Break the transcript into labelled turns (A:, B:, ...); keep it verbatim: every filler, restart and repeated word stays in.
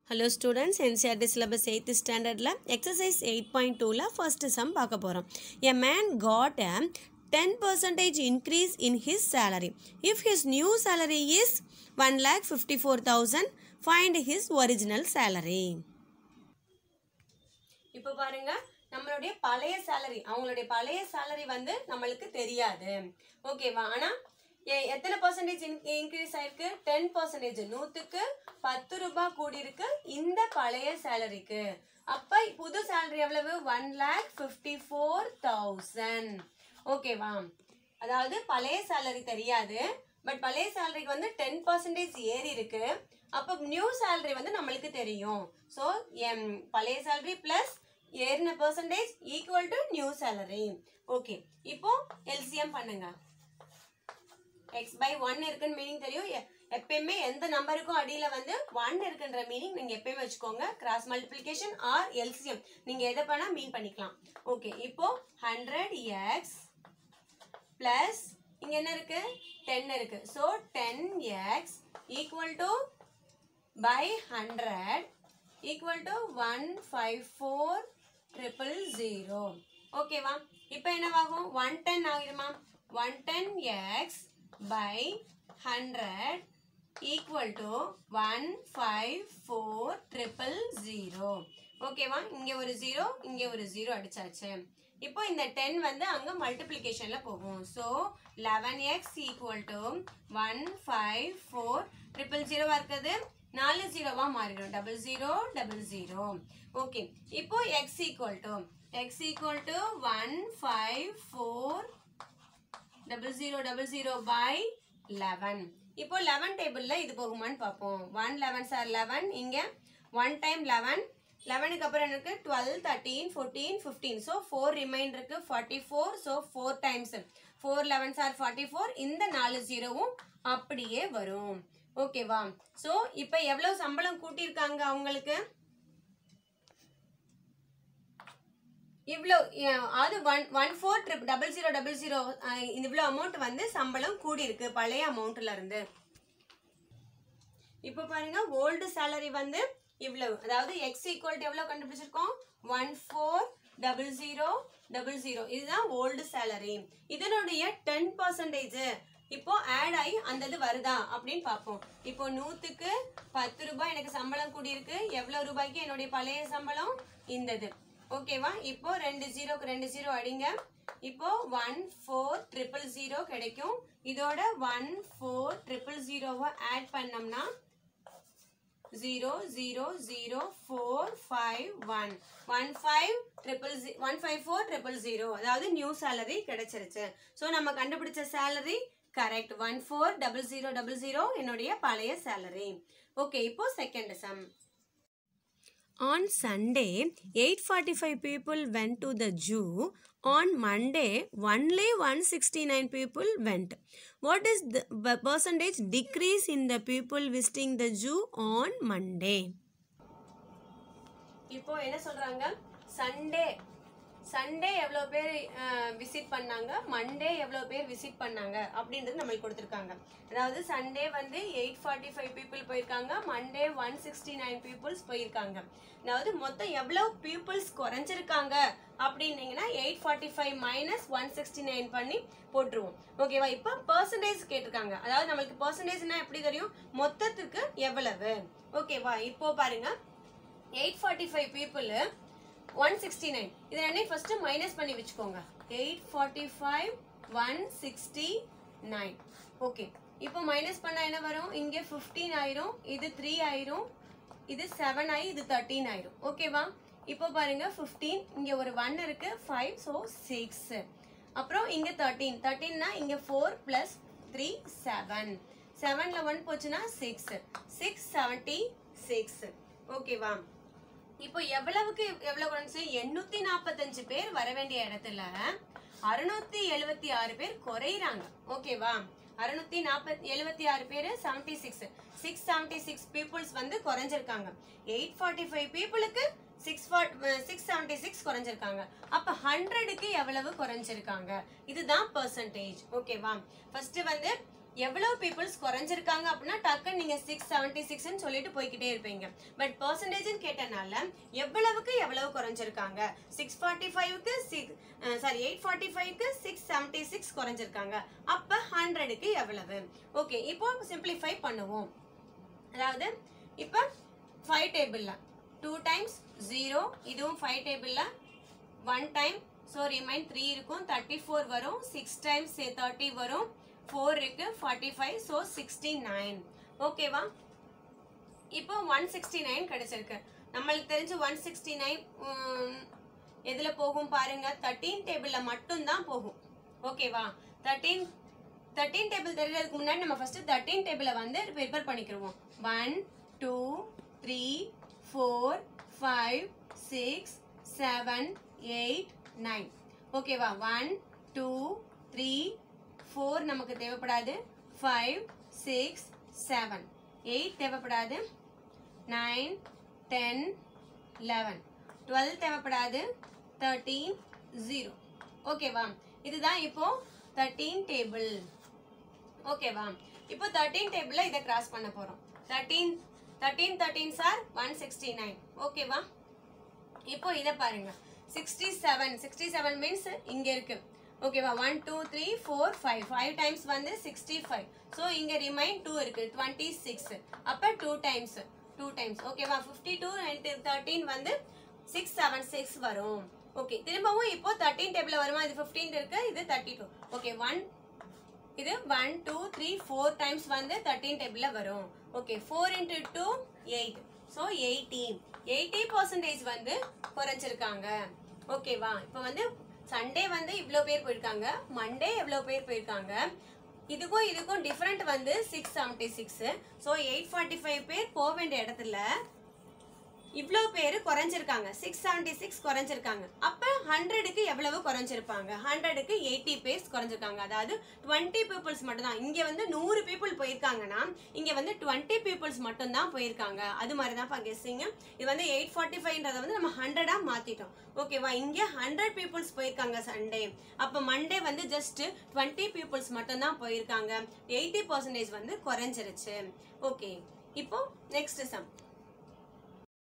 A: Hello students, N C E R T syllabus eighth standard la exercise eight point two la first sum paaka porom. A man got a ten percent increase in his salary. If his new salary is one lakh fifty-four thousand, find his original salary. இப்போ பாருங்க நம்மளுடைய பழைய salary அவங்களுடைய பழைய salary வந்து நமக்கு தெரியாது. ஓகேவா? ஆனா எத்தனை percentage increase ஆயிருக்கு? ten percent. நூற்றுக்கு பத்து ரூபாய் கூடி இருக்கு இந்த பழைய சாலரிக்கு. அப்ப புது salary எவ்வளவு? one lakh fifty-four thousand. ஓகேவா? அதாவது பழைய salary தெரியாது. பட் பழைய சாலரிக்கு வந்து ten percent ஏறி இருக்கு. அப்ப நியூ salary வந்து நமக்கு தெரியும். சோ பழைய salary plus ஏறின percentage equal to new salary. Okay. இப்போ L C M பண்ணுங்க. x by one இருக்குன்னு மீனிங் தெரியும். எப்பவுமே எந்த நம்பருக்கும் அடியில வந்து one இருக்குன்ற மீனிங் நீங்க எப்பவுமே வச்சுக்கோங்க. Cross multiplication R L C M நீங்க எதை பண்ணா மீன் பண்ணிக்கலாம். ஓகே. இப்போ one hundred x plus இங்க என்ன இருக்கு? ten இருக்கு. So ten x equal to by one hundred equal to one fifty-four thousand. ஓகேவா? இப்போ என்னவாகும்? one ten ஆகிடுமா? one ten x by one hundred equal to one fifty-four thousand. ஓகேவா? இங்க ஒரு zero, இங்க ஒரு zero அடிச்சாச்சு. இப்போ இந்த ten வந்து அங்க மல்டிப்ளிகேஷன்ல போகும். So eleven x equal to one fifty-four thousand இருக்குது. நாலு ஜீரோவா மாறிடும். double zero double zero. ஓகே. இப்போ x equal to x equal to one fifty-four double zero double zero by eleven. இப்போ eleven டேபிள்ல இது போகுமான்னு பாப்போம். one elevens are eleven. இங்க one time eleven. eleven க்கு அப்புறம் எனக்கு twelve, thirteen, fourteen, fifteen. So four remain இருக்கு forty-four. So four times four elevens are forty-four. இந்த நாலு ஜீரோவும் அப்படியே வரும். ஓகேவா? சோ இப்போ எவ்வளவு சம்பளம் கூட்டி இருக்காங்க அவங்களுக்கு? இவ்ளோ அது one four double zero double zero இவ்ளோ அமௌண்ட் வந்து சம்பளம் கூடி இருக்கு பழைய அமௌண்ட்ல இருந்து. இப்போ பாருங்க ஓல்ட் salary வந்து இவ்ளோ. அதாவது x equal to எவ்வளவு கண்டுபிடிச்சிருக்கோம்? one four double zero double zero. இதுதான் ஓல்ட் salary. இதனுடைய ten percent இப்போ ஆட் ஆகி அந்த இது வருதா அப்படின்னு பாப்போம். இப்போ நூற்றுக்கு பத்து ரூபாய் எனக்கு சம்பளம் கூடி இருக்கு. எவ்வளவு ரூபாய்க்கு என்னுடைய பழைய சம்பளம்? இந்தது. ஓகேவா? இப்போ ரெண்டு ஜீரோக்கு ரெண்டு ஜீரோ அடிங்க. இப்போ one four triple zero கிடைக்கும். இதோட one four triple zero add பண்ணோம்னா zero zero zero four five one one five triple one five four triple zero. அதாவது நியூ salary கிடைச்சிருச்சு. சோ நம்ம கண்டுபிடிச்ச salary correct. one four double zero double zero என்னுடைய பழைய salary. Okay. இப்போ second sum. On Sunday, eight forty-five people went to the zoo. On Monday, only one sixty-nine people went. What is the percentage decrease in the people visiting the zoo on Monday? இப்போ என்ன சொல்றாங்க? Sunday Sunday எவ்வளோ பேர் visit பண்ணாங்க, Monday எவ்வளோ பேர் visit பண்ணாங்க அப்படின்றது நம்மளுக்கு கொடுத்துருக்காங்க. அதாவது சண்டே வந்து எயிட் ஃபார்ட்டி ஃபைவ் பீப்புள் போயிருக்காங்க, Monday one sixty nine peoples போயிருக்காங்க. அதாவது மொத்தம் எவ்வளோ பீப்புள்ஸ் குறைஞ்சிருக்காங்க அப்படின்னீங்கன்னா eight forty five minus one sixty nine பண்ணி போட்டுருவோம். ஓகேவா? இப்போ பர்சன்டேஜ் கேட்டிருக்காங்க. அதாவது நம்மளுக்கு பர்சன்டேஜ்னா எப்படி தெரியும்? மொத்தத்துக்கு எவ்வளவு. ஓகேவா? இப்போ பாருங்க eight forty five people one sixty-nine. இது ரெண்டையும் ஃபர்ஸ்ட் மைனஸ் பண்ணி வெச்சுக்கோங்க. eight forty-five one sixty-nine. Okay. இப்போ மைனஸ் பண்ணா என்ன வரும்? இங்க fifteen ஆயிரும், இது three ஆயிரும், இது seven ஆயி இது thirteen ஆயிரும். ஓகேவா? இப்போ பாருங்க fifteen, இங்க ஒரு one இருக்கு, five, so six. அப்புறம் இங்க thirteen. thirteen னா இங்க four plus three seven. seven ல one போச்சுனா six. six seventy-six. ஓகேவா? இப்போ எவ்வளவுக்கு எவ்வளவு குறைஞ்சு? எண்ணூத்தி நாற்பத்தஞ்சு பேர் வர வேண்டிய இடத்துல அறுநூத்தி எழுபத்தி ஆறு பேர் குறையிறாங்க. ஓகேவா? அறுநூத்தி நாற்பத்தி எழுபத்தி ஆறு பேர் seventy six six seventy six peoples வந்து குறைஞ்சிருக்காங்க. எயிட் ஃபார்ட்டி ஃபைவ் பீப்புளுக்கு சிக்ஸ் சிக்ஸ் செவன்டி சிக்ஸ் குறைஞ்சிருக்காங்க. அப்ப ஹண்ட்ரடுக்கு எவ்வளவு குறைஞ்சிருக்காங்க? இதுதான் பெர்சன்டேஜ். ஓகேவா? ஃபர்ஸ்ட் வந்து எவ்வளவு பீப்புள்ஸ் குறைஞ்சிருக்காங்க அப்படின்னா டக்குன்னு நீங்க சிக்ஸ் செவன்டி சிக்ஸ்ன்னு சொல்லிட்டு போய்கிட்டே இருப்பீங்க. பட் பர்சன்டேஜ்னு கேட்டனால எவ்வளவுக்கு எவ்வளவு குறைஞ்சிருக்காங்க, சிக்ஸ் ஃபார்ட்டி ஃபைவ்க்கு சிக்ஸ் சாரி எயிட் ஃபார்ட்டி ஃபைவ்க்கு சிக்ஸ் செவன்டி சிக்ஸ் குறைஞ்சிருக்காங்க. அப்ப ஹண்ட்ரடுக்கு எவ்வளவு? ஓகே, இப்போ சிம்பிளிஃபை பண்ணுவோம். அதாவது இப்போ ஃபைவ் டேபிள்ல டூ டைம்ஸ் ஜீரோ, இதுவும் ஃபைவ் டேபிள்ல one time, so remain three இருக்கும், தேர்ட்டி ஃபோர் வரும், சிக்ஸ் டைம்ஸ் தேர்ட்டி வரும், ஃபோர் இருக்கு, forty five, so sixty nine. ஓகேவா? இப்போ ஒன் சிக்ஸ்டி நைன் கிடைச்சிருக்கு. நம்மளுக்கு தெரிஞ்சு ஒன் சிக்ஸ்டி நைன் எதுல போகும் பாருங்க, தேர்ட்டீன் டேபிள்ல மட்டும்தான் போகும். ஓகேவா? தேர்ட்டீன் தேர்ட்டீன் டேபிள் தெரியறதுக்கு முன்னாடி நம்ம ஃபர்ஸ்ட் தேர்ட்டீன் டேபிளை வந்து ப்ரிப்பேர் பண்ணிக்கிறோம். One two three four five six seven eight nine. ஓகேவா? ஒன் டூ த்ரீ ஃபோர் நமக்கு தேவைப்படாது, ஃபைவ் சிக்ஸ் செவன் எயிட் தேவைப்படாது, நைன் டென் லெவன் டுவெல் தேவைப்படாது, தேர்ட்டீன் ஜீரோ. ஓகேவா? இதுதான் இப்போ தேர்ட்டீன் டேபிள். ஓகேவா? இப்போ தேர்ட்டீன் டேபிள்ல இதை கிராஸ் பண்ண போறோம். Thirteen thirteen thirteen sir one sixty nine. ஓகேவா? இப்போ இதை பாருங்க, sixty seven sixty seven means இங்க இருக்கு. ஓகேவா? One two three four five five times வந்து சிக்ஸ்டி ஃபைவ், ஸோ இங்க ரிமைன் டூ இருக்கு, டுவெண்ட்டி சிக்ஸ். அப்ப டூ டைம்ஸ் டூ டைம்ஸ். ஓகேவா? ஃபிஃப்டி டூ தேர்ட்டீன் வந்து சிக்ஸ் செவன் சிக்ஸ் வரும். ஓகே, திரும்பவும் இப்போ தேர்ட்டீன் டேபிள் வருமா? இது ஃபிஃப்டீன் இருக்கு, இது தேர்ட்டி டூ. ஓகே, ஒன் இது one two three four times வந்து தேர்ட்டீன் டேபிள்ல வரும். Okay, four into two eight, so eighteen eighty percentage வந்து குறைஞ்சிருக்காங்க. ஓகேவா? இப்போ வந்து சண்டே வந்து இவ்வளோ பேர் போயிருக்காங்க, மண்டே எவ்வளோ பேர் போயிருக்காங்க, இதுக்கும் இதுக்கும் டிஃபரெண்ட் வந்து six seventy six. So eight forty five பேர் போக வேண்டிய இடத்துல இவ்வளோ பேர் குறைஞ்சிருக்காங்க, சிக்ஸ் செவன்டி சிக்ஸ் குறைஞ்சிருக்காங்க. அப்போ ஹண்ட்ரடுக்கு எவ்வளவு குறைஞ்சிருப்பாங்க? ஹண்ட்ரடுக்கு எயிட்டி பேர்ஸ் குறைஞ்சிருக்காங்க. அதாவது டுவெண்ட்டி பீப்புள்ஸ் மட்டும் தான். இங்கே வந்து நூறு பீப்புள் போயிருக்காங்கன்னா இங்கே வந்து டுவெண்ட்டி பீப்புள்ஸ் மட்டும் தான் போயிருக்காங்க. அது மாதிரி தான் கெஸ்ஸிங்க. இது வந்து எயிட் ஃபார்ட்டி ஃபைவ்ன்றதை வந்து நம்ம ஹண்ட்ரடாக மாற்றிட்டோம். ஓகேவா? இங்கே ஹண்ட்ரட் பீப்புள்ஸ் போயிருக்காங்க சண்டே. அப்போ மண்டே வந்து ஜஸ்ட் டுவெண்ட்டி பீப்புள்ஸ் மட்டும் தான் போயிருக்காங்க. எயிட்டி பர்சன்டேஜ் வந்து குறைஞ்சிருச்சு. ஓகே, இப்போ நெக்ஸ்ட் சம்.